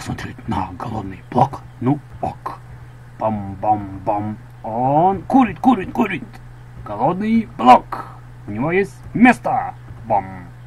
посмотреть на голодный блок? Ну ок. Бам-бам-бам. Он курит. Голодный блок. У него есть место. Бам.